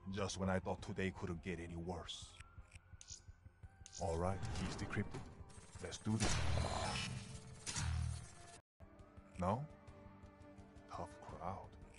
Just when I thought today couldn't get any worse. Alright, he's decrypted. Let's do this. No? Tough crowd.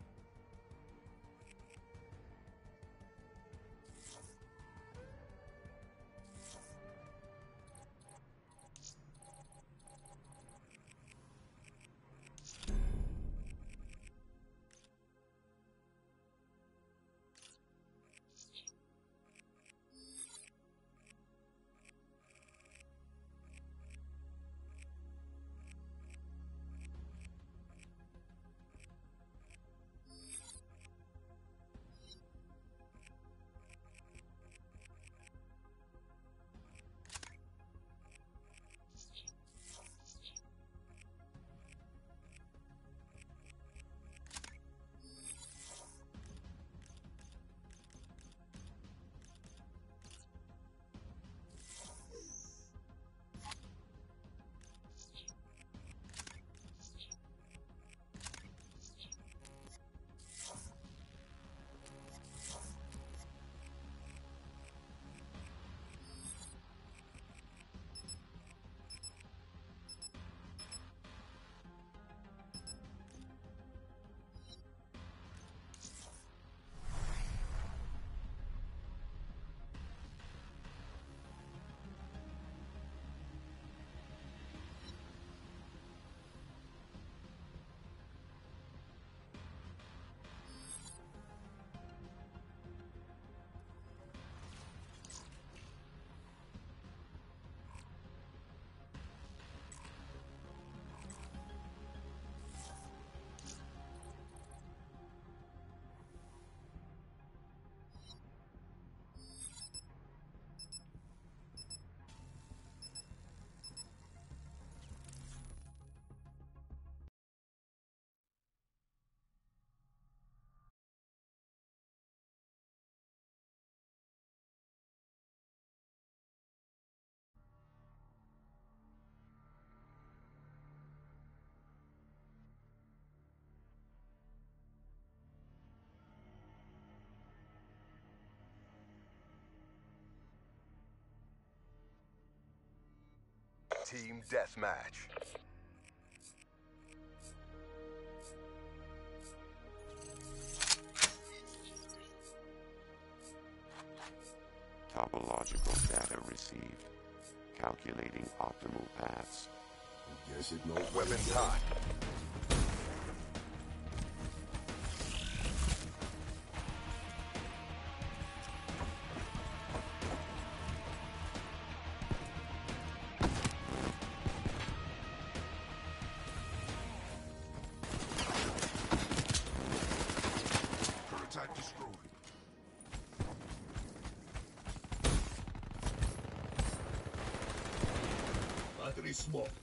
Team Deathmatch. Topological data received. Calculating optimal paths. Guess it knows Weapons hot. Prototype destroyed. Battery smoked.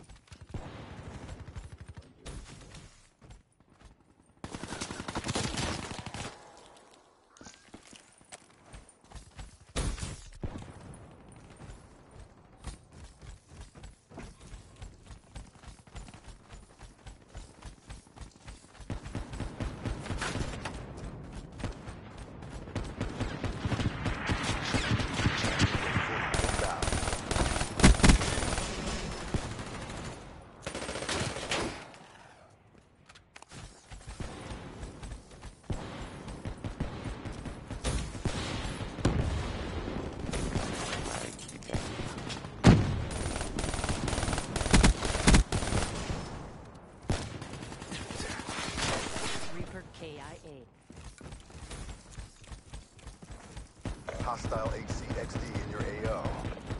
KIA. Hostile HCXD in your AO.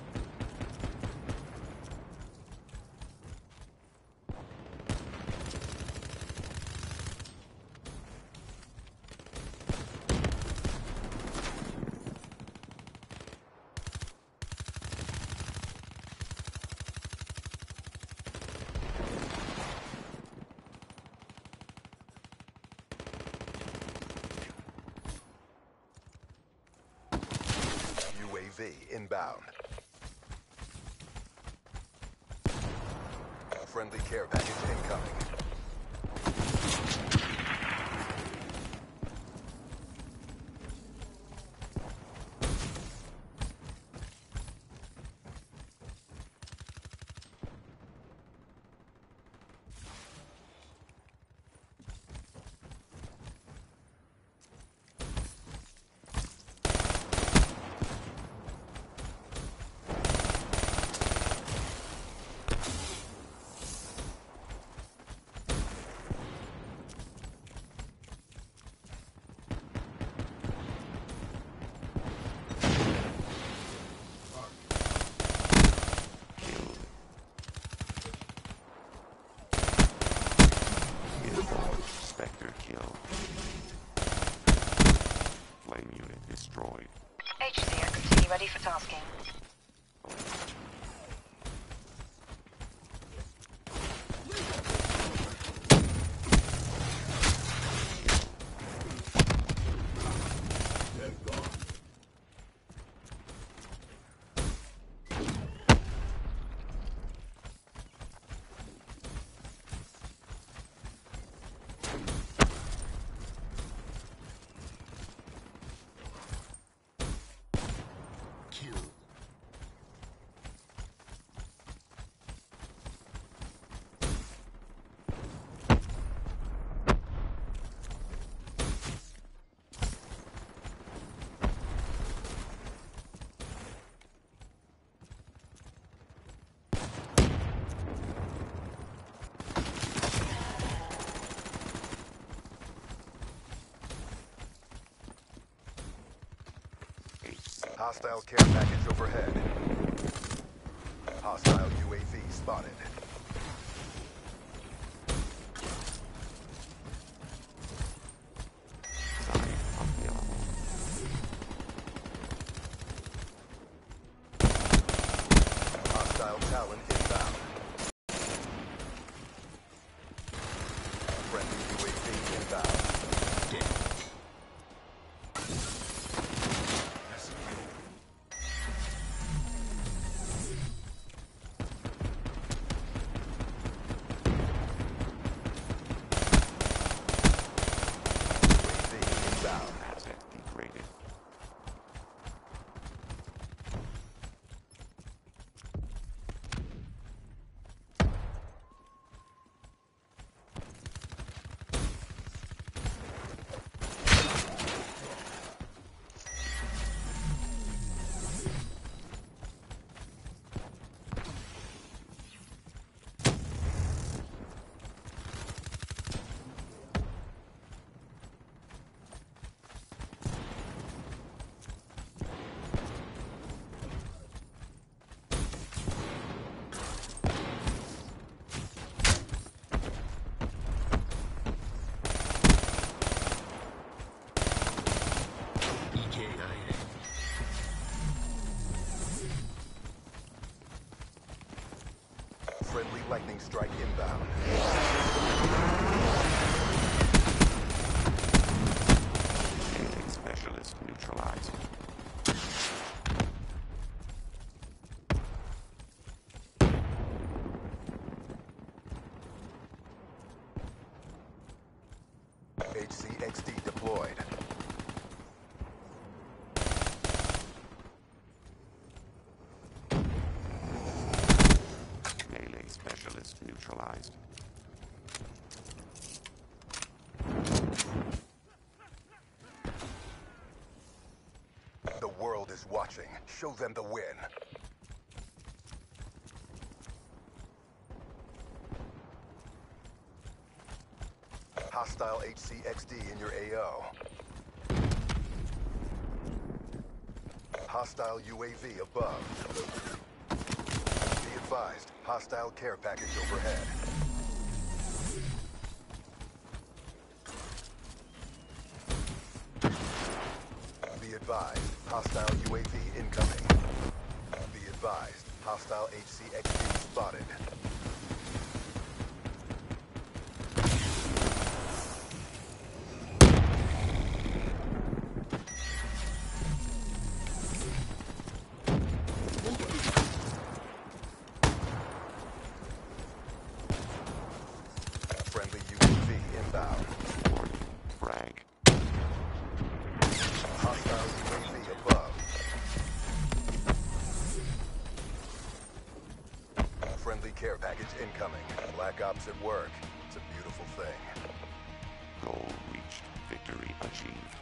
UAV inbound. Friendly care package incoming. Vector kill. Flame unit destroyed. HCXT ready for tasking. They're gone. Kill. Hostile care package overhead. Hostile UAV spotted. Side unavailable. Hostile Talon inbound. Friendly UAV inbound. UAV inbound. Asset degraded. EKIA. Friendly lightning strike inbound. Melee specialist neutralized. HCXD deployed. Melee specialist neutralized. The world is watching. Show them the win. Hostile HCXD in your AO. Hostile UAV above. Be advised, hostile care package overhead. Be advised, hostile UAV incoming. Be advised, hostile HCXD spotted. Friendly UAV inbound. Warning. Frag. Hostile UAV above. Friendly care package incoming. Black Ops at work. It's a beautiful thing. Goal reached. Victory achieved.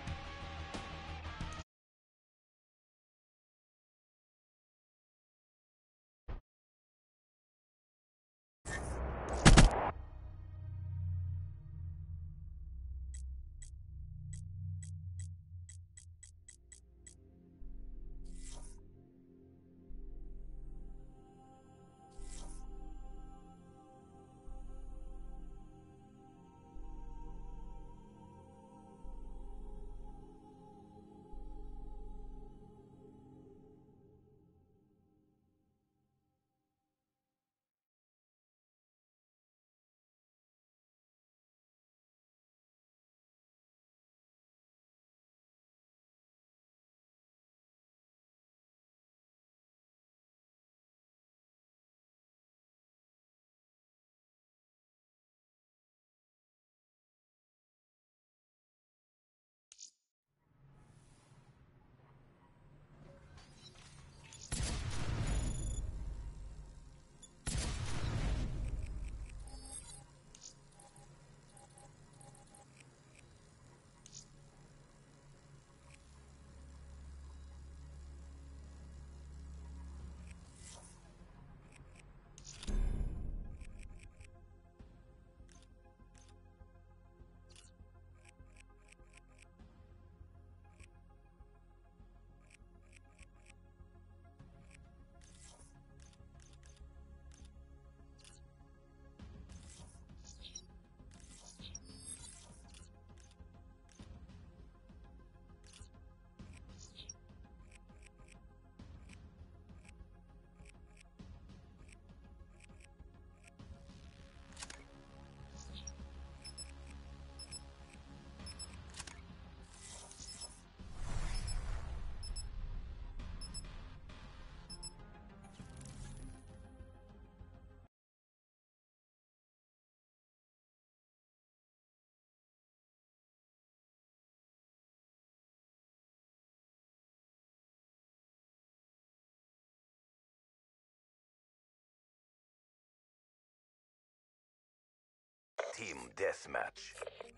Team deathmatch.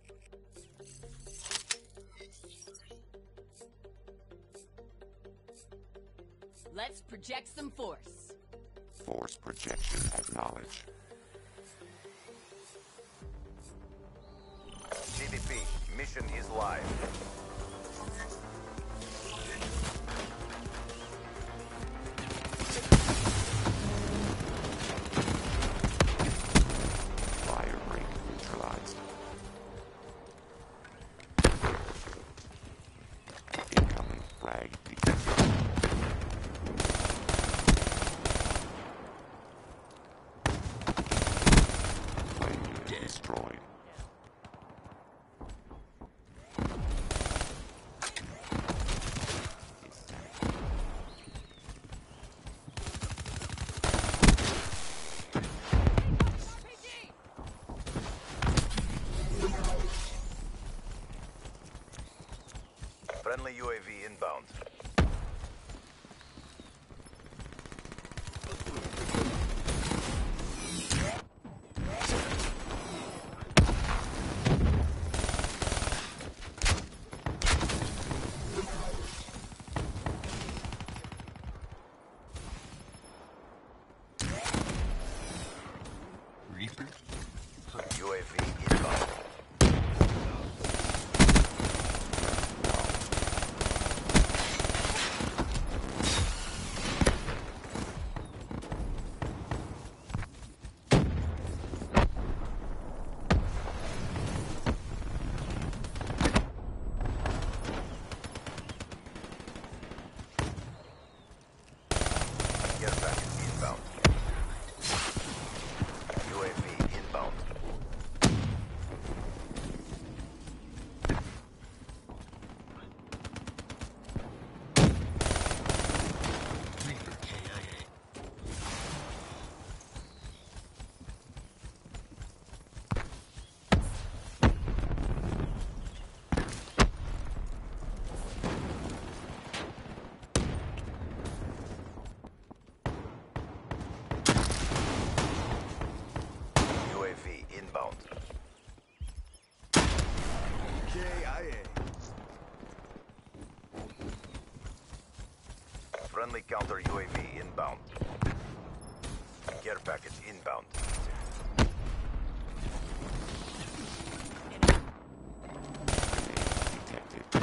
Let's project some force. Force projection acknowledged. CDP, mission is live. Fire break neutralized. Incoming frag detected. Flame unit destroyed. Friendly UAV inbound. Reaper? UAV inbound. Care package inbound. UAV inbound. Reaper KIA. UAV inbound. KIA. Friendly counter UAV inbound. Care package inbound. Grenade detected.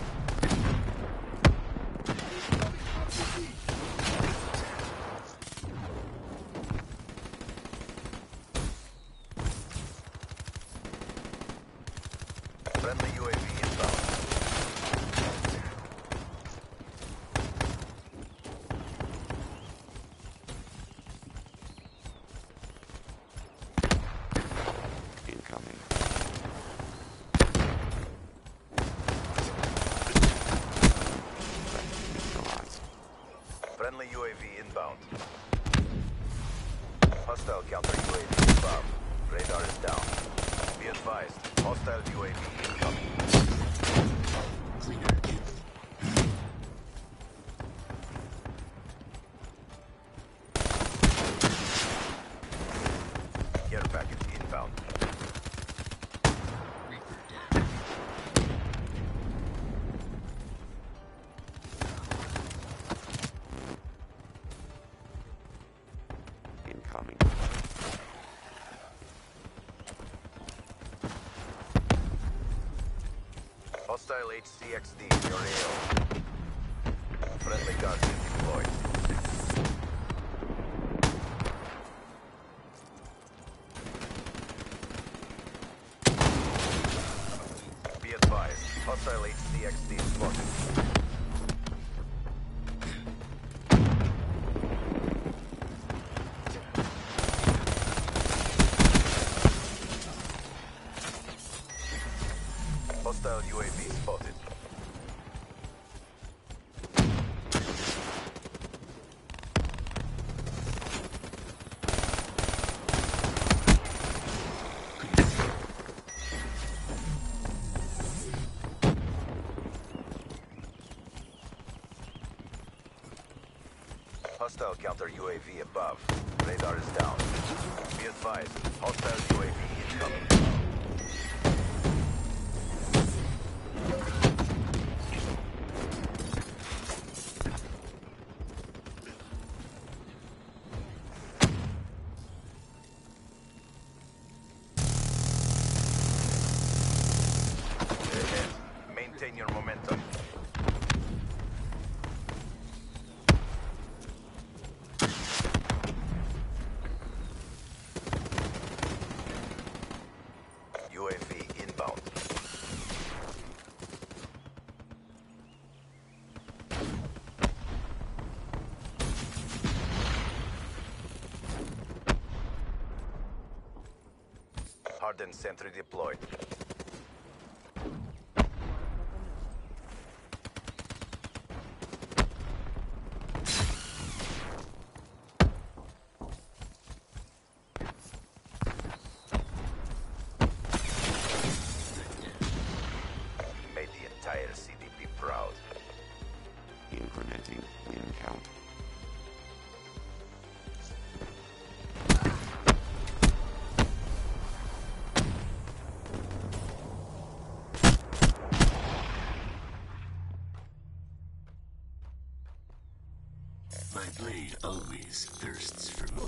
Friendly UAV inbound. Incoming. Threat neutralized. Friendly UAV inbound. Hostile counter UAV above. Radar is down. Be advised. Hostile UAV incoming. Cleaner kill. Care package inbound. Reaper down. Incoming. Hostile HCXD in your AO. Friendly Guardian deployed. Be advised. Hostile HCXD spotted. Hostile UAV spotted. Hostile counter UAV above. Radar is down. Be advised, hostile UAV incoming. Maintain your momentum. UAV inbound. Hardened sentry deployed. Made the entire CDP proud. Incrementing win count. My blade always thirsts for more.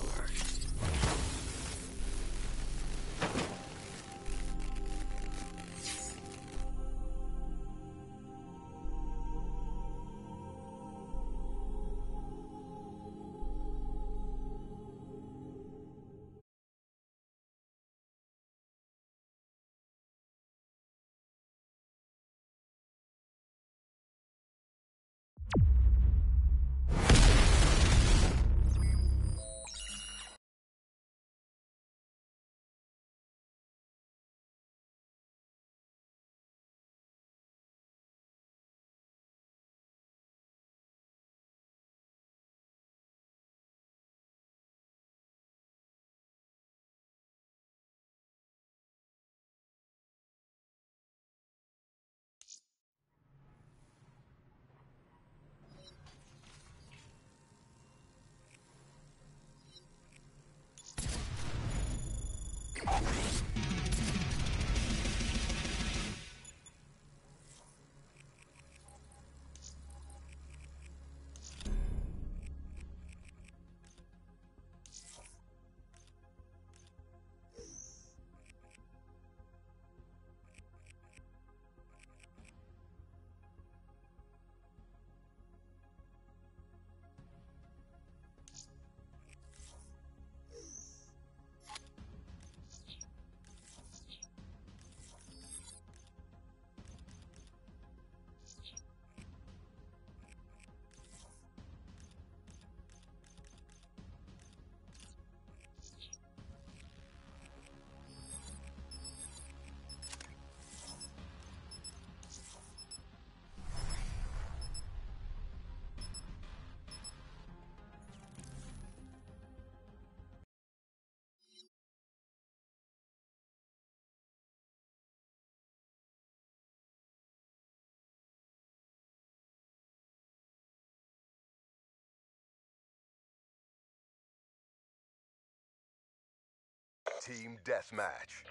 Team deathmatch.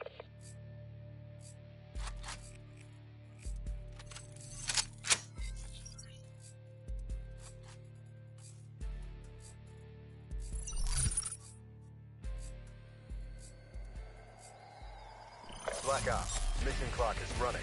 Black Ops. Mission clock is running.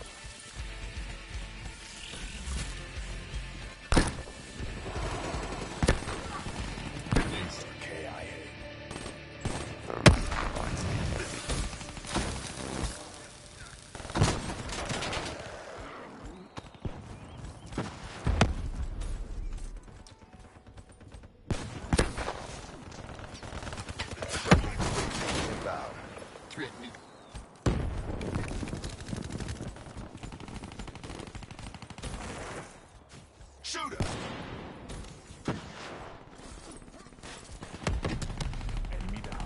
Inbound. Threatening. Shooter! Enemy down.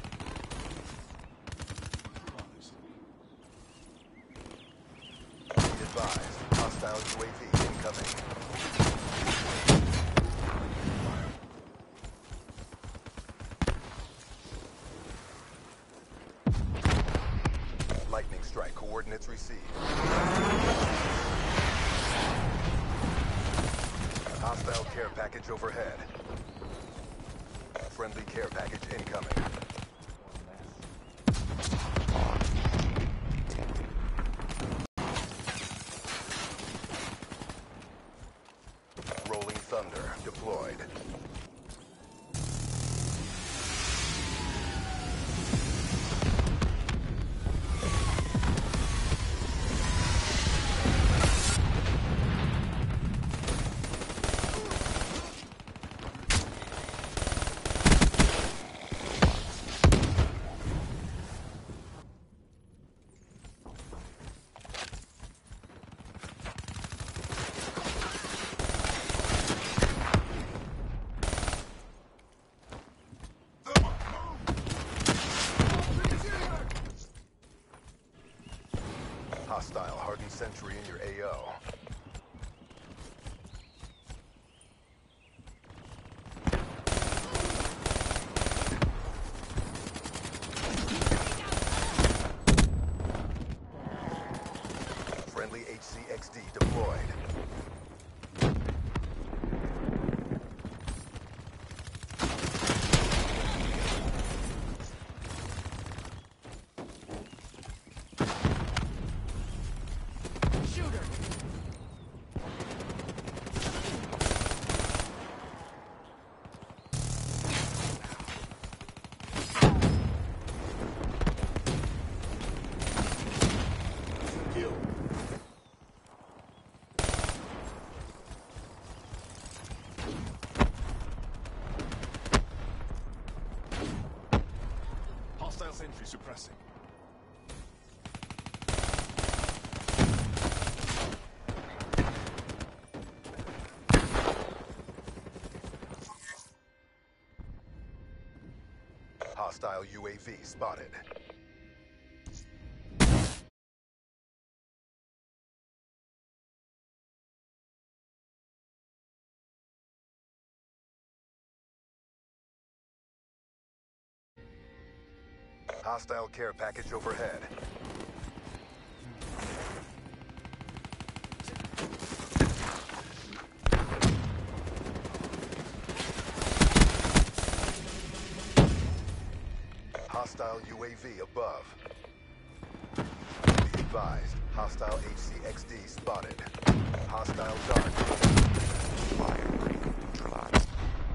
Be advised. Hostile UAV incoming. airstrike coordinates received. Hostile care package overhead. Friendly care package incoming. Rolling Thunder deployed. Hostile hardened sentry in your AO. Friendly HCXD deployed. Hostile sentry suppressing. Hostile UAV spotted. Hostile care package overhead. Hostile UAV above. Be advised, hostile HCXD spotted. Hostile dart. Fire break neutralized.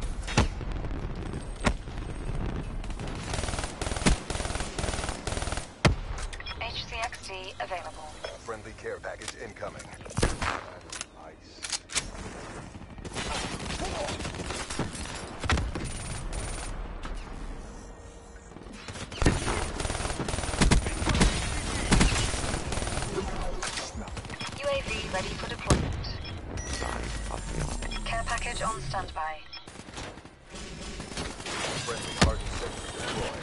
HCXD available. Friendly care package incoming. UAV ready for deployment. Dive available. Care package on standby. Friendly hardened sentry deployed.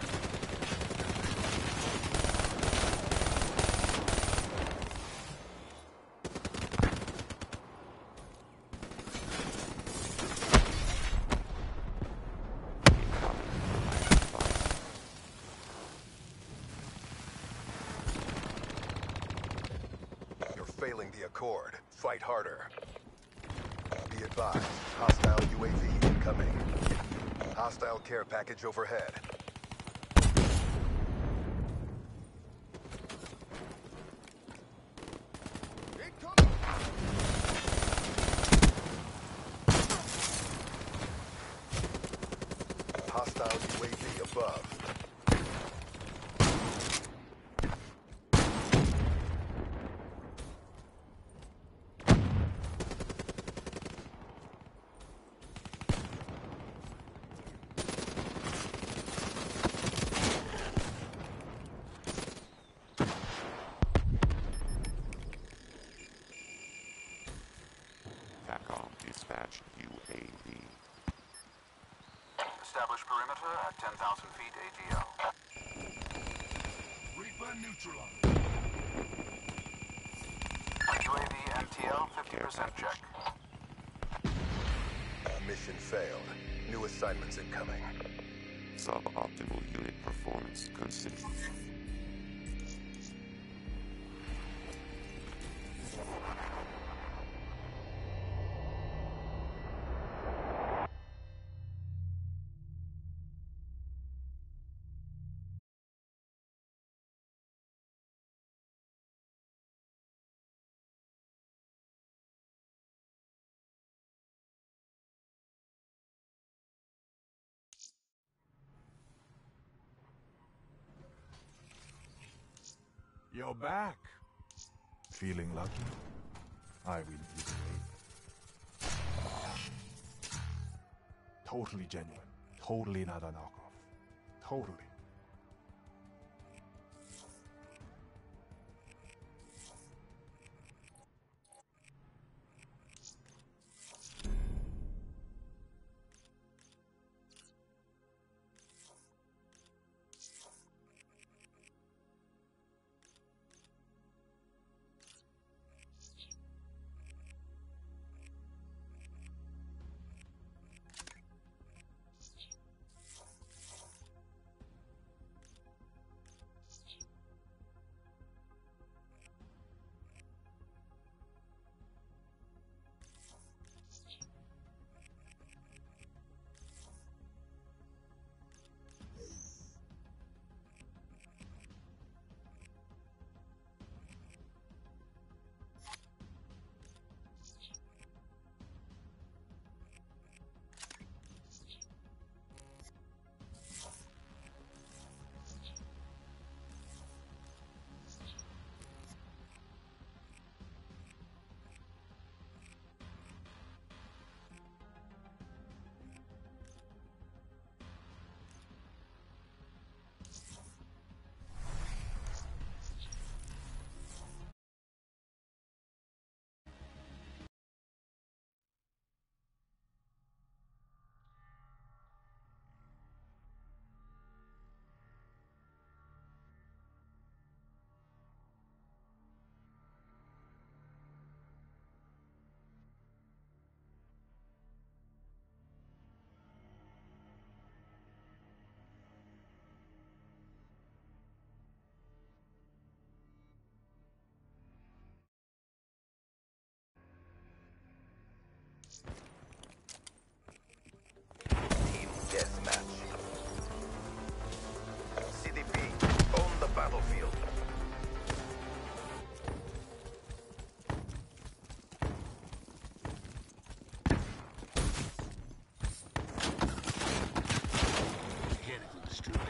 Failing the Accord. Fight harder. Be advised, hostile UAV incoming. Hostile care package overhead. Hostile UAV above. TACOM dispatch UAV. Establish perimeter at 10,000 feet AGL. Reaper neutralized. UAV MTL 50% check. Mission failed. New assignments incoming. Suboptimal unit performance considered. You're back. Feeling lucky? I win easily. Totally genuine. Totally not a knockoff. Totally. Team deathmatch. CDP, own the battlefield. Mechanical destroyed.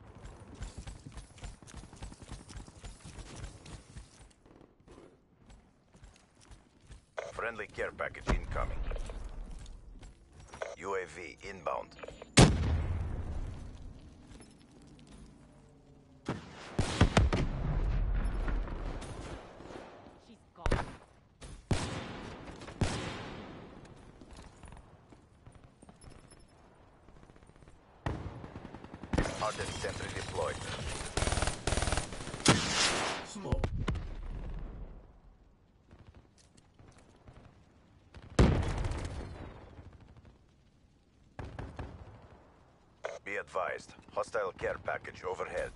Friendly care package incoming. UAV inbound. She's gone. Ardent sentry deployed. Smoke. Be advised, hostile care package overhead.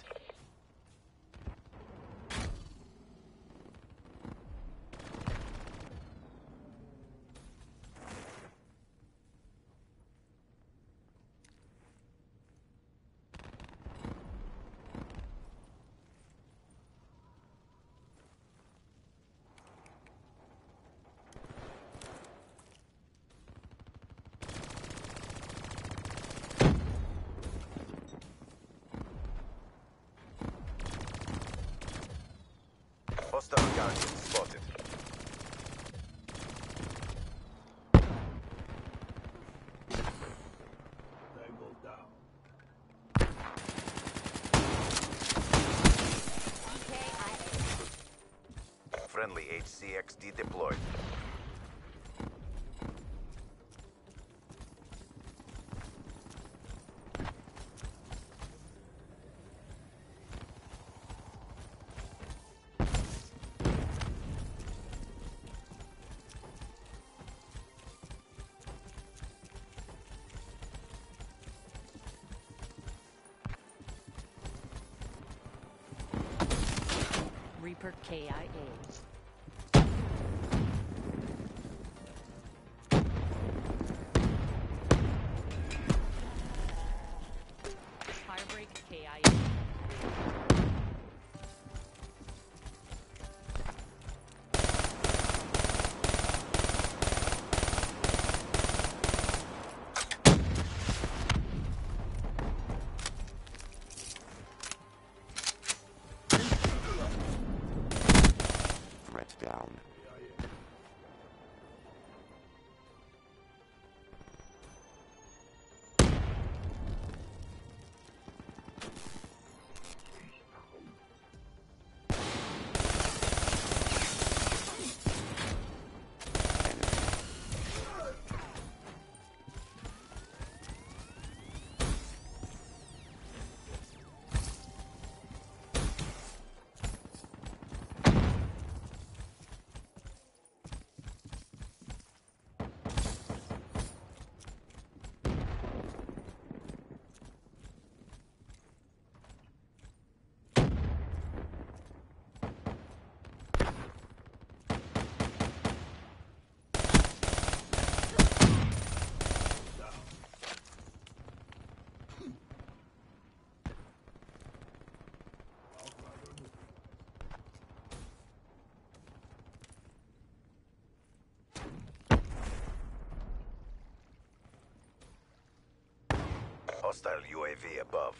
Hostile guardian spotted. Tango down. Friendly HCXD deployed. Reaper KIA. Firebreak KIA. down. Hostile UAV above.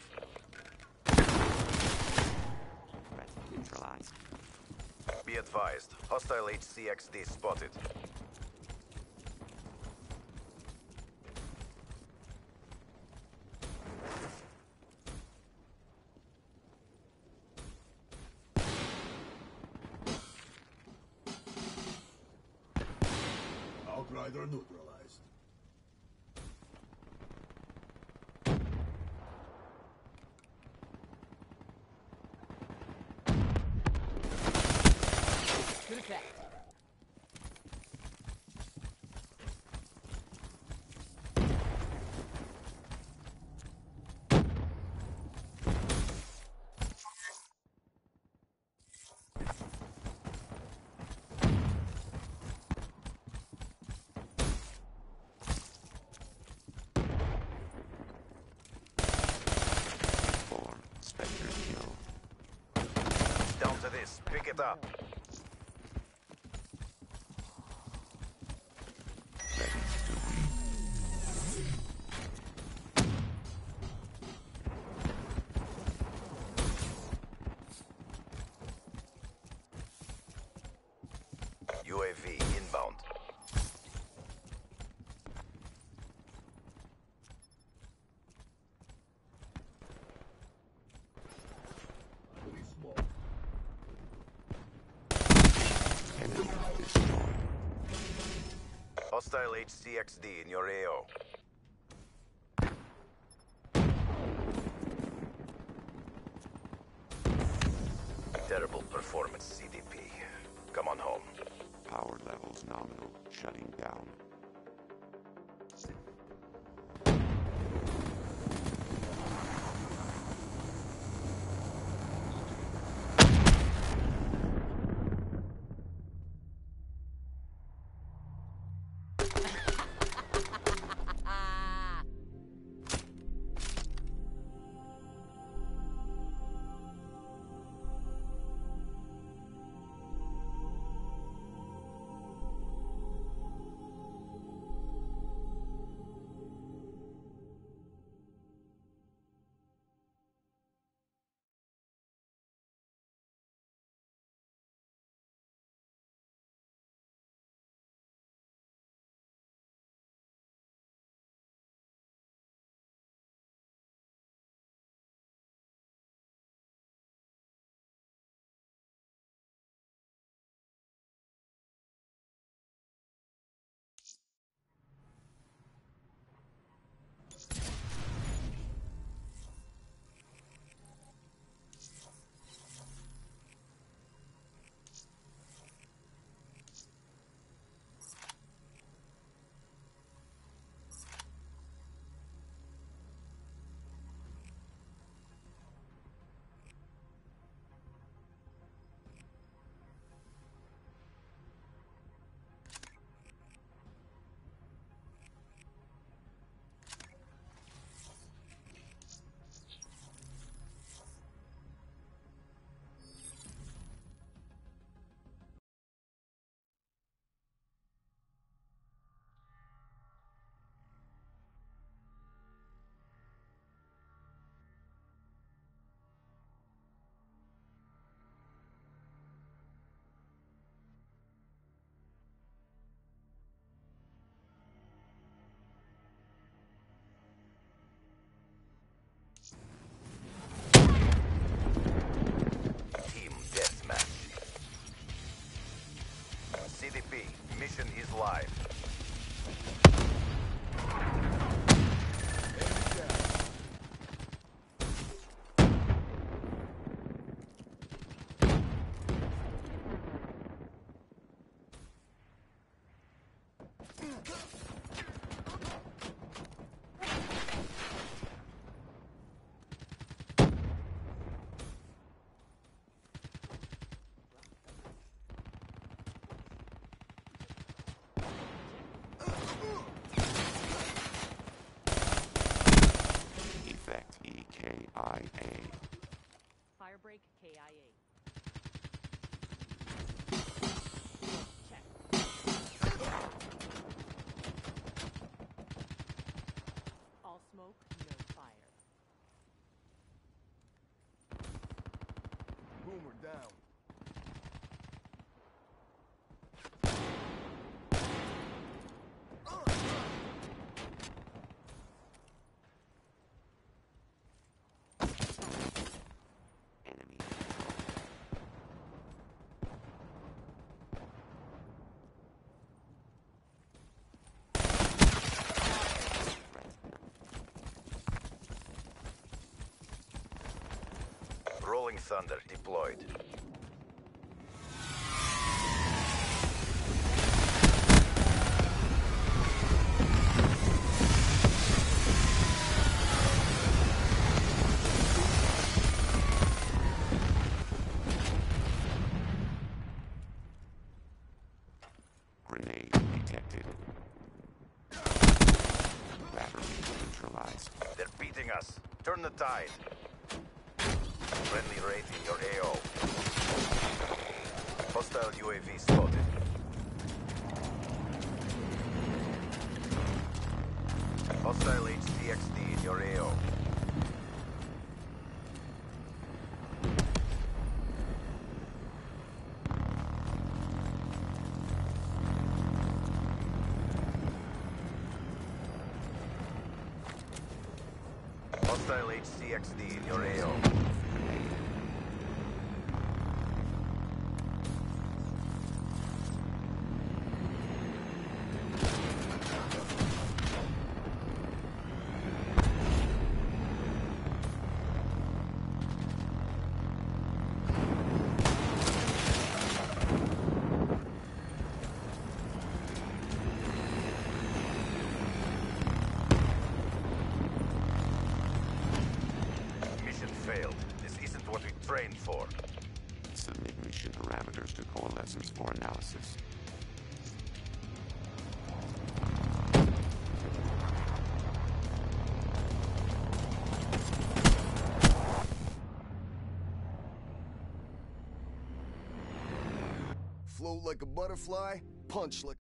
Threat neutralized. Be advised, hostile HCXD spotted. Outrider neutralized. Good effect. Form. Spectre kill. Down to this, pick it up. Ready to read. UAV inbound. Enemy destroyed. Hostile HCXD in your AO. Terrible performance, CDP. Come on home. Power levels nominal. Shutting down. Effect EKIA. Firebreak KIA. Check. All smoke, no fire. Boomer down. Enemy. Rolling Thunder deployed. Grenade detected. Battery neutralized. They're beating us. Turn the tide. Friendly raid in your AO. Hostile UAV spotted. Hostile HCXD in your AO. Hostile HCXD in your AO. Mission failed. This isn't what we trained for. Submit mission parameters to coalescence for analysis. Float like a butterfly, punch like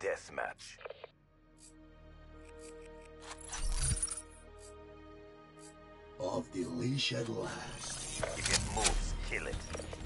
deathmatch. Off the leash at last. If it moves, kill it.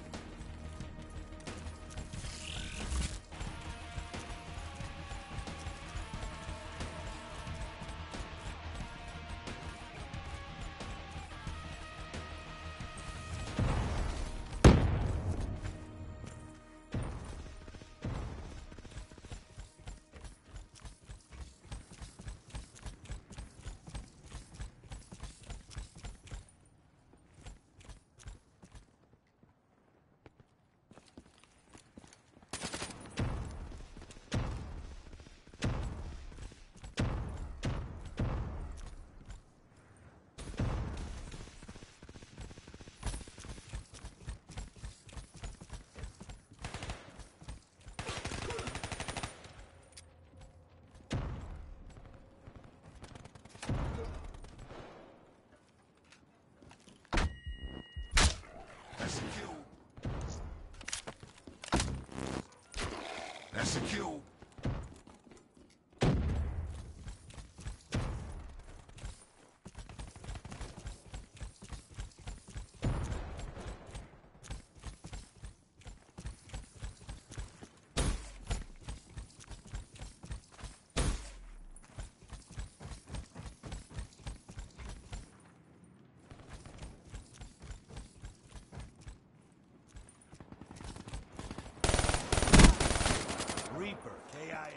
That's a kill. That's a kill. Reaper, KIA.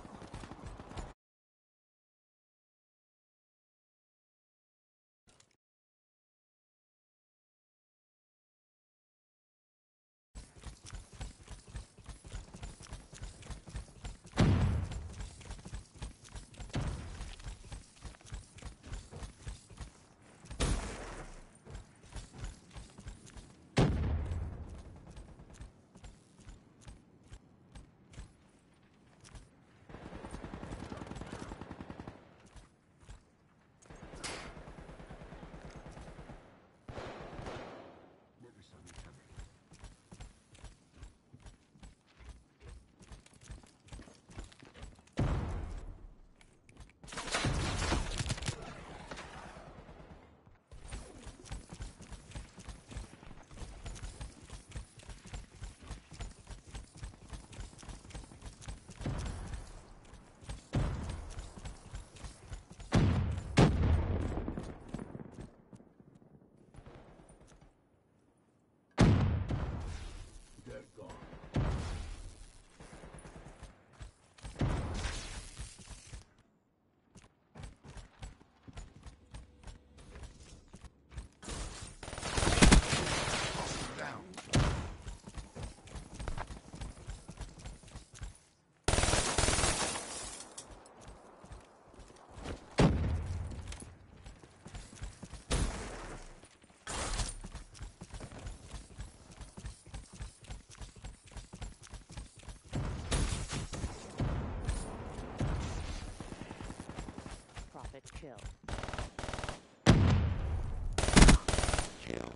They're gone. Hostile down. Profit kill. Kill.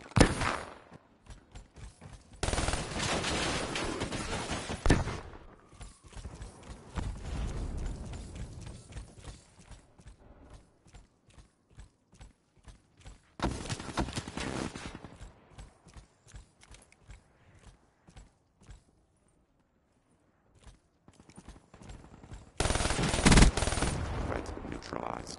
Threat neutralized.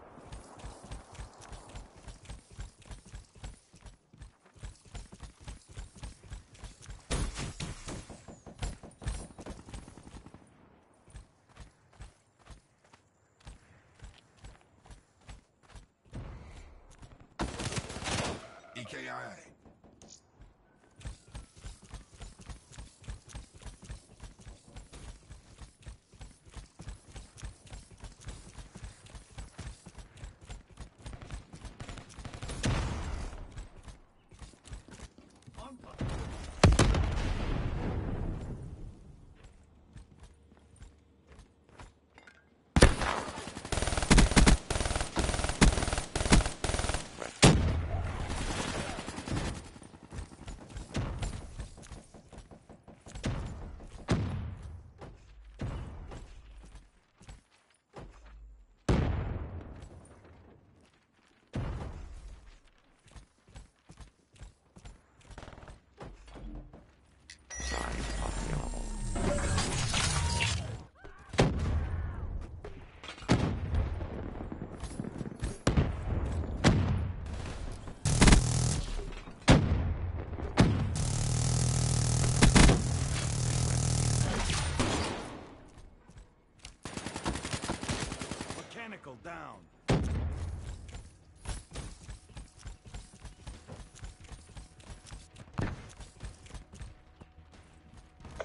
EKIA.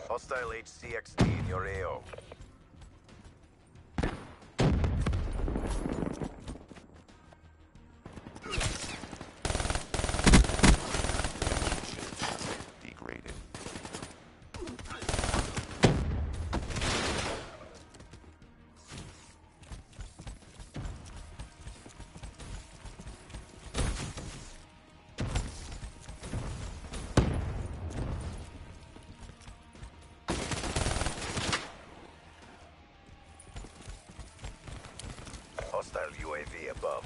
Hostile HCXD in your AO. Degraded. Hostile UAV above.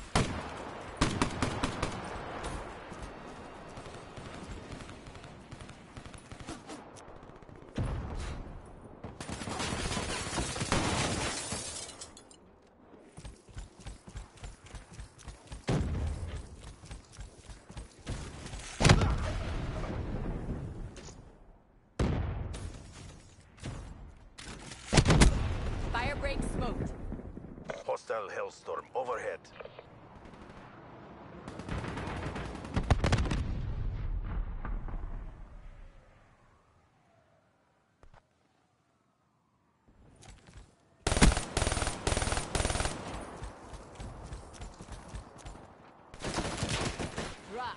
Fire break smoked. Hostile Hellstorm overhead. Rock.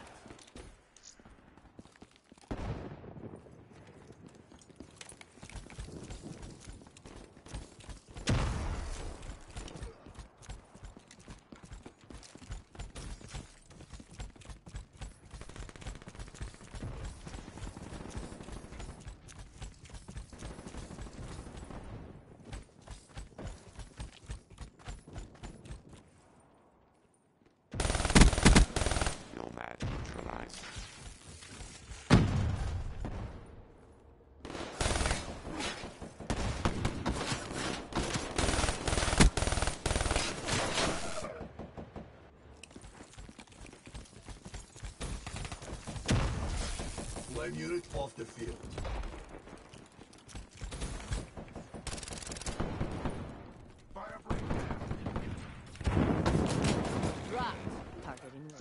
Nomad neutralized. Flame unit off the field. Fire breakdown. Rock. Targeting range.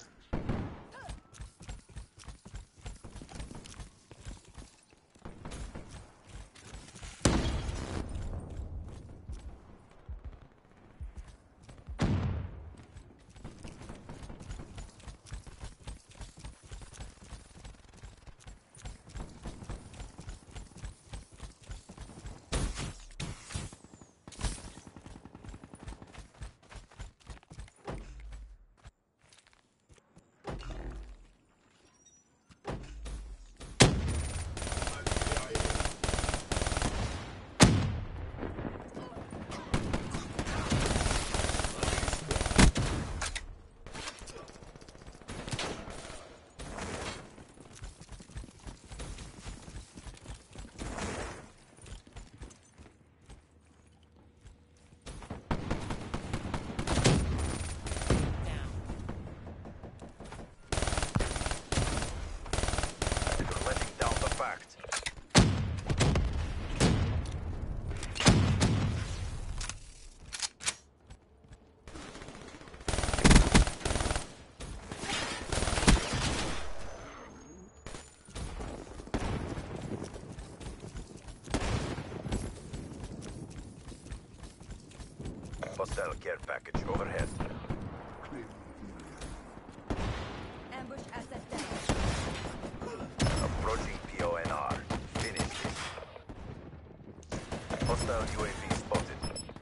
You're letting down the fact. Hostile care package overhead. Ambush asset down. Approaching PONR. Finish this. Hostile UAV spotted.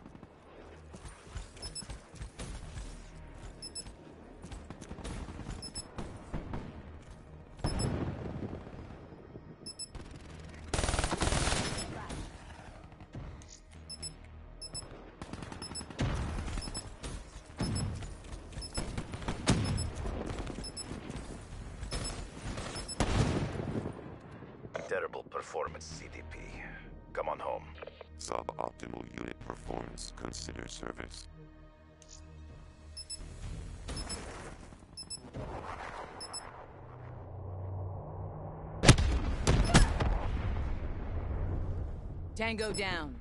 Terrible performance, CDP. Come on home. Suboptimal unit performance. Consider service. Tango down.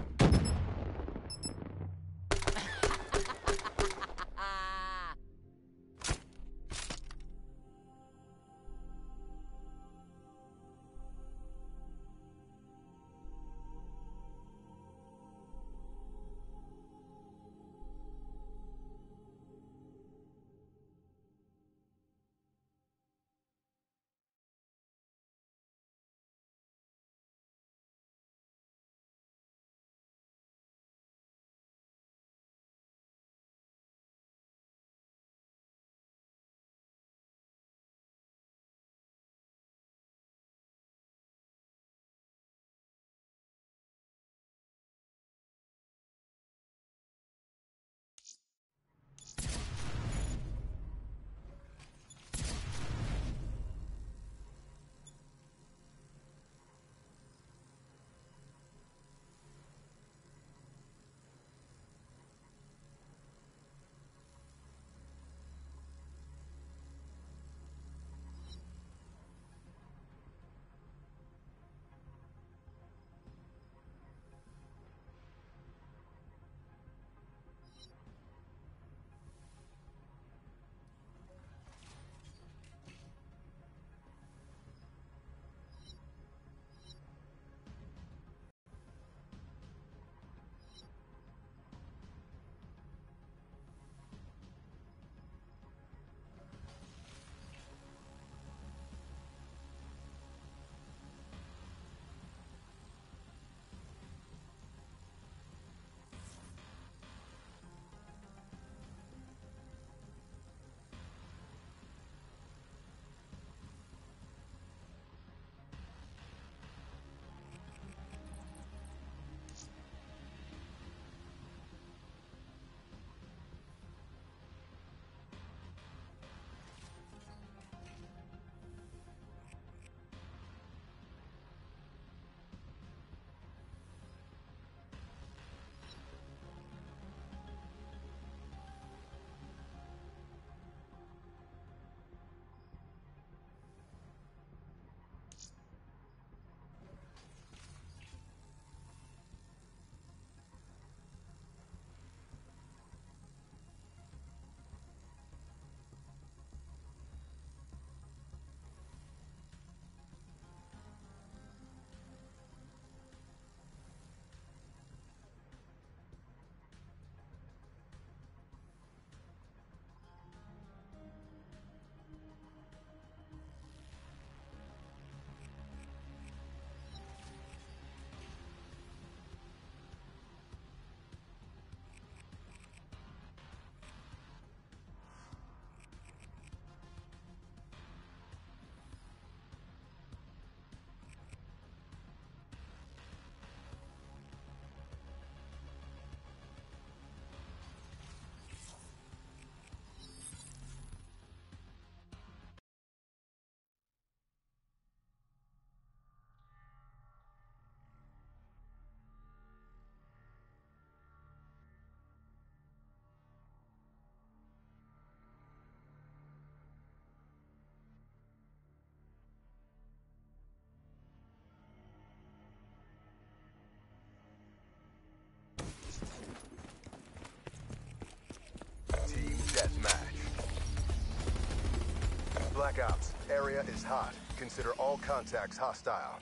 scouts. Area is hot. Consider all contacts hostile.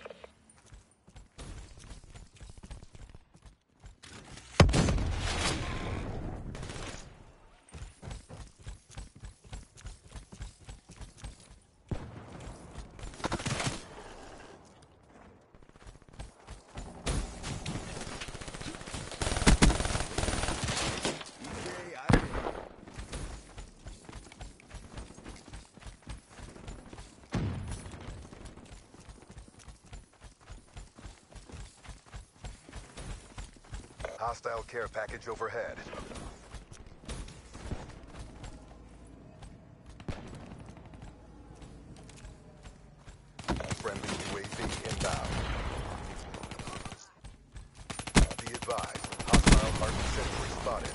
Hostile care package overhead. Friendly UAV inbound. Be advised, hostile hardened sentry spotted.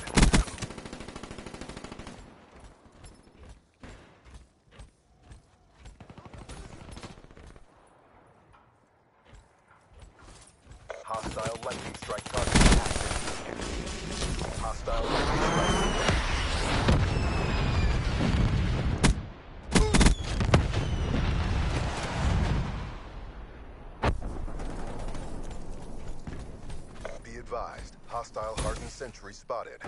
Hostile lightning strike target active. Hostile lightning strike. Be advised, hostile hardened sentry spotted.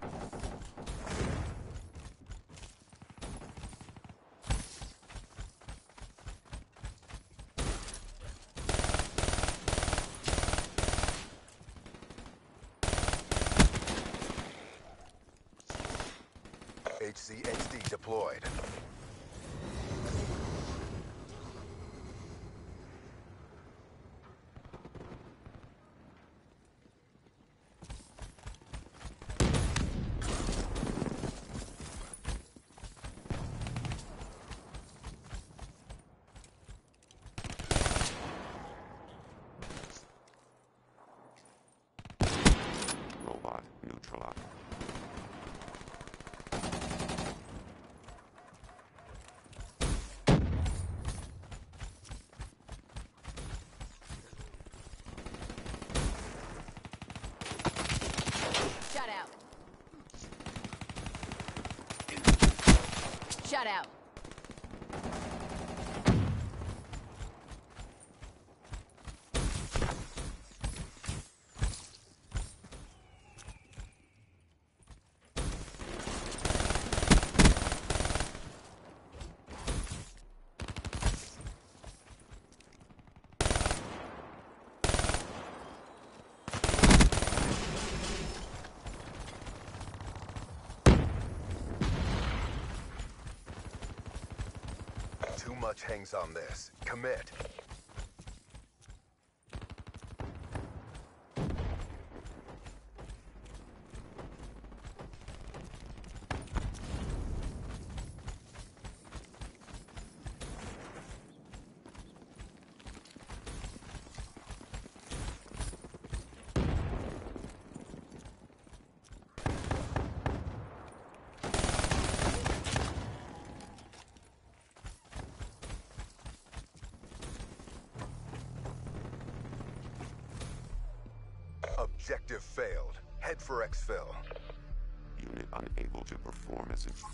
HCXD deployed. Robot neutralized. Shut out. Shut out. Too much hangs on this. Commit. Objective failed. Head for exfil. Unit unable to perform as it.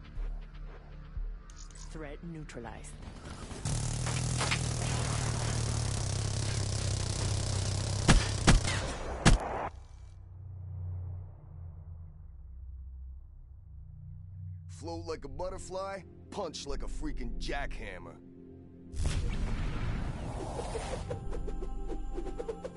Threat neutralized. Float like a butterfly, punch like a freaking jackhammer.